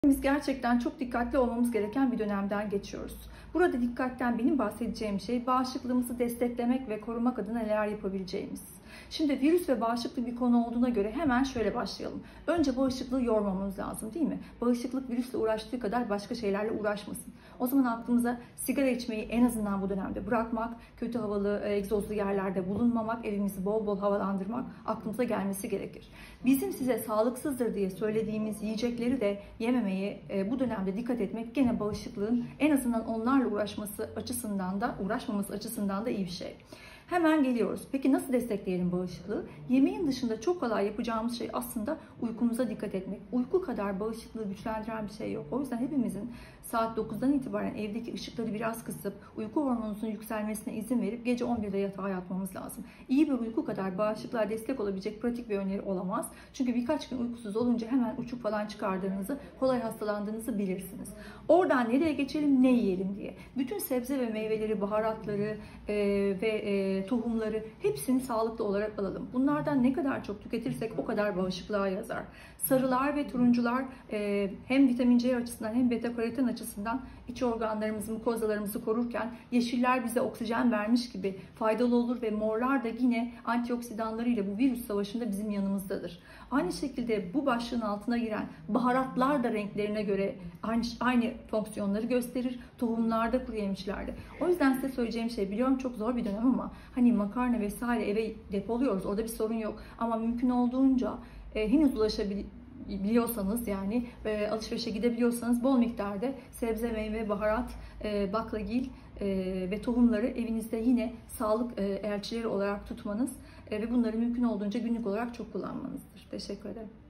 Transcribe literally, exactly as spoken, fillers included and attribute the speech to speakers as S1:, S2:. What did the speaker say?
S1: Biz gerçekten çok dikkatli olmamız gereken bir dönemden geçiyoruz. Burada dikkatten benim bahsedeceğim şey bağışıklığımızı desteklemek ve korumak adına neler yapabileceğimiz. Şimdi virüs ve bağışıklık bir konu olduğuna göre hemen şöyle başlayalım. Önce bağışıklığı yormamamız lazım, değil mi? Bağışıklık virüsle uğraştığı kadar başka şeylerle uğraşmasın. O zaman aklımıza sigara içmeyi en azından bu dönemde bırakmak, kötü havalı, egzozlu yerlerde bulunmamak, evimizi bol bol havalandırmak aklımıza gelmesi gerekir. Bizim size sağlıksızdır diye söylediğimiz yiyecekleri de yememeye bu dönemde dikkat etmek gene bağışıklığın en azından onlarla uğraşması açısından da uğraşmaması açısından da iyi bir şey. Hemen geliyoruz. Peki nasıl destekleyelim bağışıklığı? Yemeğin dışında çok kolay yapacağımız şey aslında uykumuza dikkat etmek. Uyku kadar bağışıklığı güçlendiren bir şey yok. O yüzden hepimizin saat dokuzdan itibaren evdeki ışıkları biraz kısıp uyku hormonunun yükselmesine izin verip gece on birde yatağa yatmamız lazım. İyi bir uyku kadar bağışıklığa destek olabilecek pratik bir öneri olamaz. Çünkü birkaç gün uykusuz olunca hemen uçuk falan çıkardığınızı, kolay hastalandığınızı bilirsiniz. Oradan nereye geçelim, ne yiyelim diye. Bütün sebze ve meyveleri, baharatları e, ve e, tohumları hepsini sağlıklı olarak alalım. Bunlardan ne kadar çok tüketirsek o kadar bağışıklığa yazar. Sarılar ve turuncular e, hem vitamin C açısından hem beta karoten açısından iç organlarımızı, mukozalarımızı korurken yeşiller bize oksijen vermiş gibi faydalı olur ve morlar da yine antioksidanlarıyla bu virüs savaşında bizim yanımızdadır. Aynı şekilde bu başlığın altına giren baharatlar da renklerine göre aynı, aynı fonksiyonları gösterir. Tohumlarda, kuru yemişlerde. O yüzden size söyleyeceğim şey, biliyorum çok zor bir dönem ama hani makarna vesaire eve depoluyoruz. Orada bir sorun yok. Ama mümkün olduğunca e, henüz ulaşabiliyorsanız yani e, alışverişe gidebiliyorsanız bol miktarda sebze, meyve, baharat, e, baklagil e, ve tohumları evinizde yine sağlık e, elçileri olarak tutmanız e, ve bunları mümkün olduğunca günlük olarak çok kullanmanızdır. Teşekkür ederim.